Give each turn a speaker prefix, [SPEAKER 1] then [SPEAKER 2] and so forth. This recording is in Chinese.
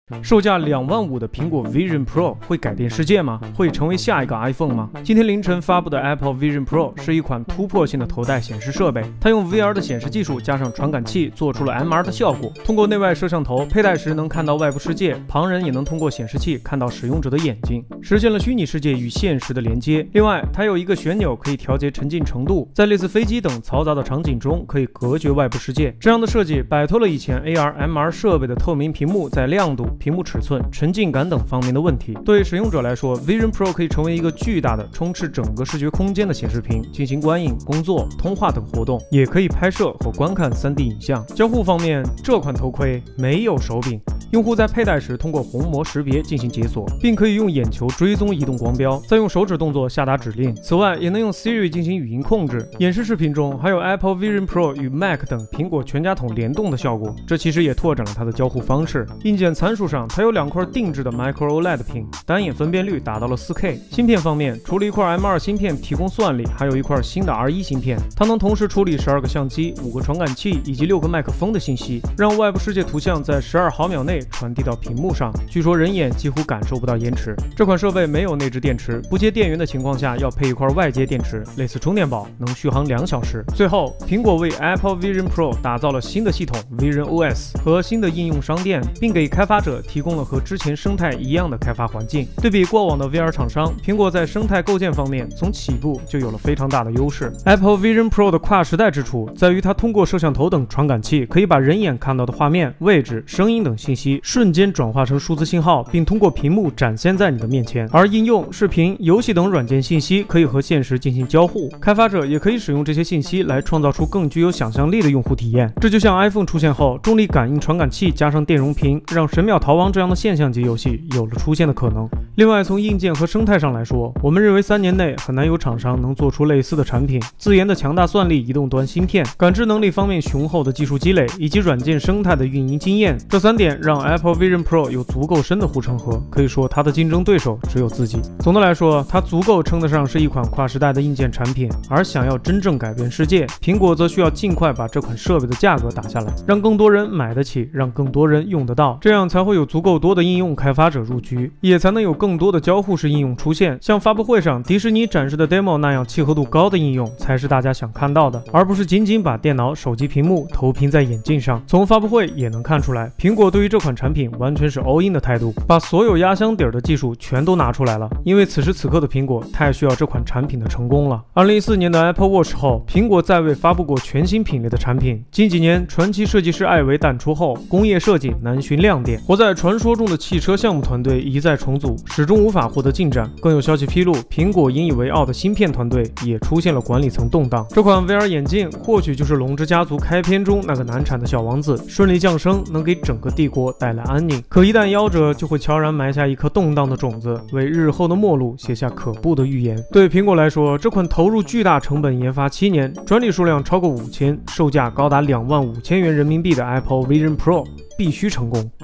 [SPEAKER 1] 售价25000的苹果 Vision Pro 会改变世界吗？会成为下一个 iPhone 吗？今天凌晨发布的 Apple Vision Pro 是一款突破性的头戴显示设备，它用 VR 的显示技术加上传感器，做出了 MR 的效果。通过内外摄像头，佩戴时能看到外部世界，旁人也能通过显示器看到使用者的眼睛，实现了虚拟世界与现实的连接。另外，它有一个旋钮可以调节沉浸程度，在类似飞机等嘈杂的场景中可以隔绝外部世界。这样的设计摆脱了以前 AR、MR 设备的透明屏幕在亮度、屏幕尺寸、沉浸感等方面的问题。对使用者来说 ，Vision Pro 可以成为一个巨大的、充斥整个视觉空间的显示屏，进行观影、工作、通话等活动，也可以拍摄和观看 3D 影像。交互方面，这款头盔没有手柄。用户在佩戴时通过虹膜识别进行解锁，并可以用眼球追踪移动光标，再用手指动作下达指令。此外，也能用 Siri 进行语音控制。演示视频中还有 Apple Vision Pro 与 Mac 等苹果全家桶联动的效果，这其实也拓展了它的交互方式。硬件参数上，它有2块定制的 Micro OLED 屏，单眼分辨率达到了 4K。芯片方面，除了一块 M2 芯片提供算力，还有一块新的 R1 芯片，它能同时处理12个相机、5个传感器以及6个麦克风的信息，让外部世界图像在12毫秒内传递到屏幕上。据说人眼几乎感受不到延迟。这款设备没有内置电池，不接电源的情况下要配一块外接电池，类似充电宝，能续航2小时。最后，苹果为 Apple Vision Pro 打造了新的系统 Vision OS 和新的应用商店，并给开发者提供了和之前生态一样的开发环境。对比过往的 VR 厂商，苹果在生态构建方面从起步就有了非常大的优势。Apple Vision Pro 的跨时代之处在于它通过摄像头等传感器，可以把人眼看到的画面、位置、声音等信息瞬间转化成数字信号，并通过屏幕展现在你的面前。而应用、视频、游戏等软件信息可以和现实进行交互，开发者也可以使用这些信息来创造出更具有想象力的用户体验。这就像 iPhone 出现后，重力感应传感器加上电容屏，让神庙逃亡这样的现象级游戏有了出现的可能。另外，从硬件和生态上来说，我们认为3年内很难有厂商能做出类似的产品。自研的强大算力移动端芯片、感知能力方面雄厚的技术积累，以及软件生态的运营经验，这3点让 Apple Vision Pro 有足够深的护城河，可以说它的竞争对手只有自己。总的来说，它足够称得上是一款跨时代的硬件产品，而想要真正改变世界，苹果则需要尽快把这款设备的价格打下来，让更多人买得起，让更多人用得到，这样才会有足够多的应用开发者入局，也才能有更多的交互式应用出现。像发布会上迪士尼展示的 demo 那样契合度高的应用，才是大家想看到的，而不是仅仅把电脑、手机屏幕投屏在眼镜上。从发布会也能看出来，苹果对于这款产品完全是 all in 的态度，把所有压箱底儿的技术全都拿出来了。因为此时此刻的苹果太需要这款产品的成功了。2014年的 Apple Watch 后，苹果再未发布过全新品类的产品。近几年，传奇设计师艾维淡出后，工业设计难寻亮点，活在传说中的汽车项目团队一再重组，始终无法获得进展。更有消息披露，苹果引以为傲的芯片团队也出现了管理层动荡。这款 VR 眼镜或许就是龙之家族开篇中那个难产的小王子，顺利降生能给整个帝国带来安宁，可一旦夭折，就会悄然埋下一颗动荡的种子，为日后的末路写下可怖的预言。对苹果来说，这款投入巨大成本研发7年，专利数量超过5000，售价高达25000元人民币的 Apple Vision Pro 必须成功。